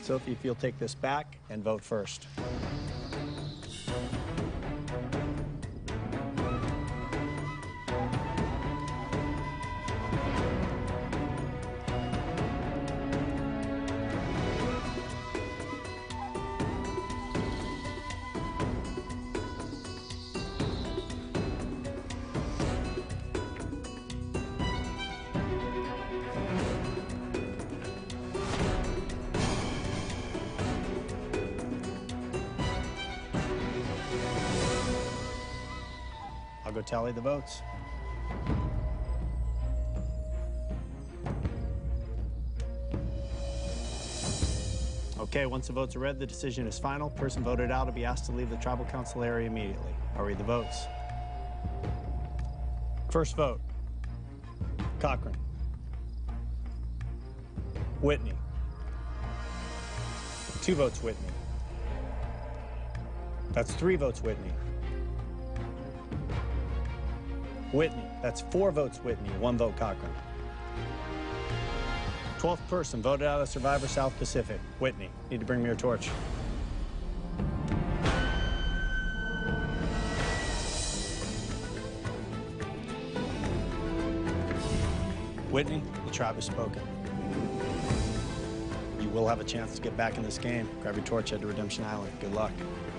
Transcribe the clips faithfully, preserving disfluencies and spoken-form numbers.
Sophie, if you'll take this back and vote first. I'll go tally the votes. Okay, once the votes are read, the decision is final. Person voted out will be asked to leave the tribal council area immediately. I'll read the votes. First vote, Cochran. Whitney. Two votes, Whitney. That's three votes, Whitney. Whitney, that's four votes, Whitney, one vote, Cochran. twelfth person voted out of Survivor South Pacific. Whitney, need to bring me your torch. Whitney, the tribe has spoken. You will have a chance to get back in this game. Grab your torch, head to Redemption Island. Good luck.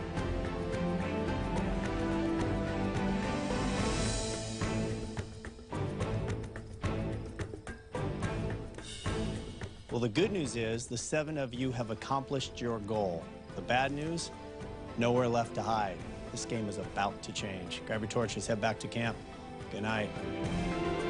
Well, the good news is the seven of you have accomplished your goal. The bad news, nowhere left to hide. This game is about to change. Grab your torches, head back to camp. Good night.